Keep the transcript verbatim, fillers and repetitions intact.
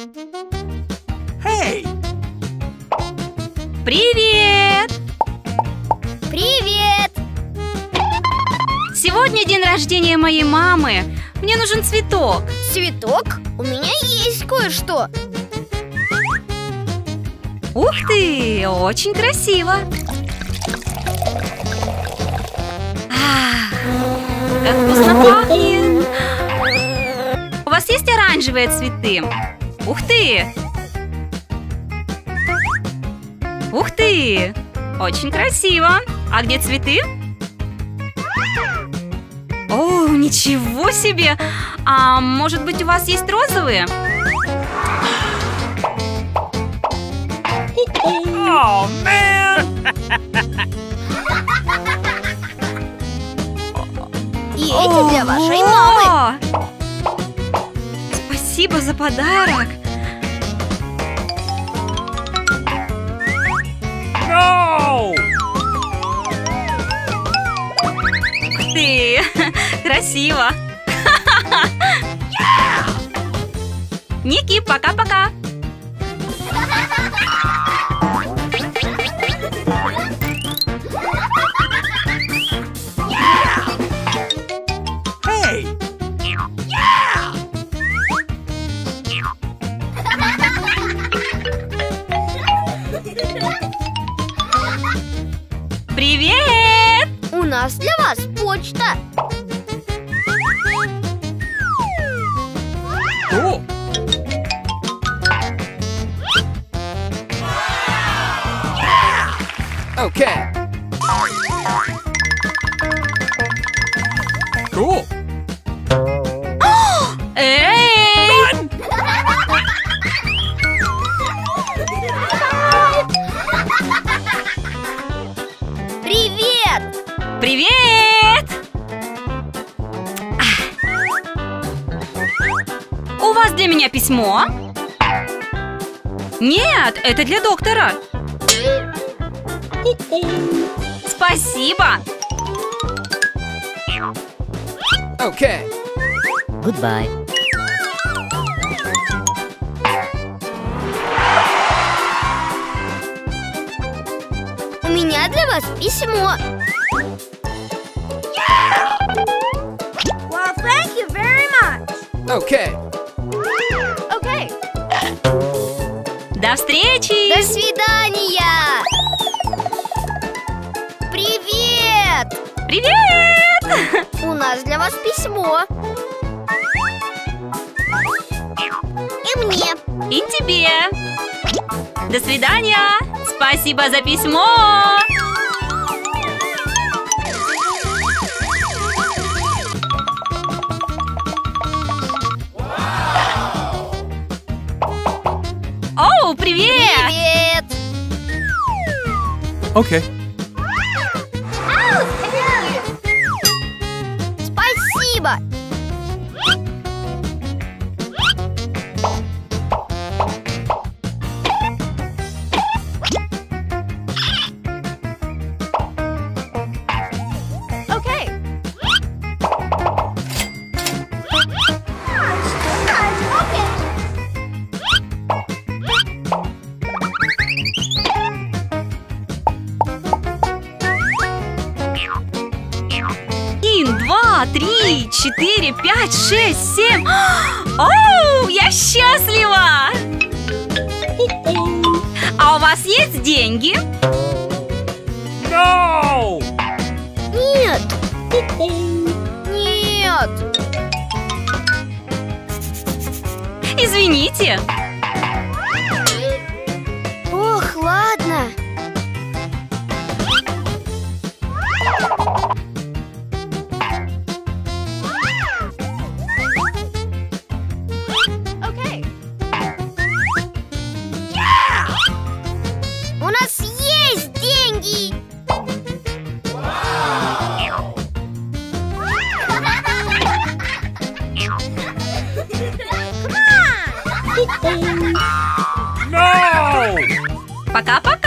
Hey! Привет! Привет! Сегодня день рождения моей мамы. Мне нужен цветок. Цветок? У меня есть кое-что. Ух ты! Очень красиво! Ах, как вкусно пахнет! У вас есть оранжевые цветы? Ух ты! Ух ты! Очень красиво! А где цветы? О, ничего себе! А может быть, у вас есть розовые? Oh, man! И эти для вашей мамы. Спасибо за подарок. No! Ух ты! Красиво! Ники, пока-пока! Hey! Привет! У нас для вас почта. Cool! Okay. Cool. Эй! Привет! Привет! Ах. У вас для меня письмо? Нет, это для доктора. Спасибо. Okay. Goodbye. У меня для вас письмо. Well, thank you very much. Okay. Okay. До встречи! До свидания. Привет! Привет! У нас для вас письмо. И мне. И тебе! До свидания! Спасибо за письмо! Оу, привет! Привет! Okay. Спасибо! Окей. Один, два, три, четыре, пять, шесть, семь. Оу, я счастлива! А у вас есть деньги? No! Нет! Нет! Извините. Ох, ладно. Окей. У нас есть деньги! No! Пока-пока.